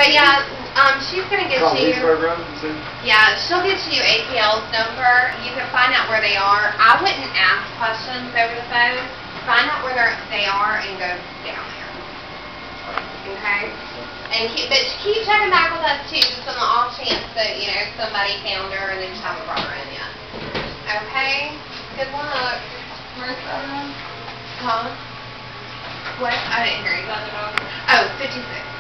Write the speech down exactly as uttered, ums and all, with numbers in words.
But yeah, um, she's gonna get Call you. program, Yeah, she'll get you A P L's number. You can find out where they are. I wouldn't ask questions over the phone. Find out where they're, they are and go down there. Okay. And keep, but keep checking back with us too, just on the off chance that you know somebody found her and they just haven't brought her in yet. Okay. Good luck. Where's that? Huh? What? I didn't hear you. Oh, fifty-six.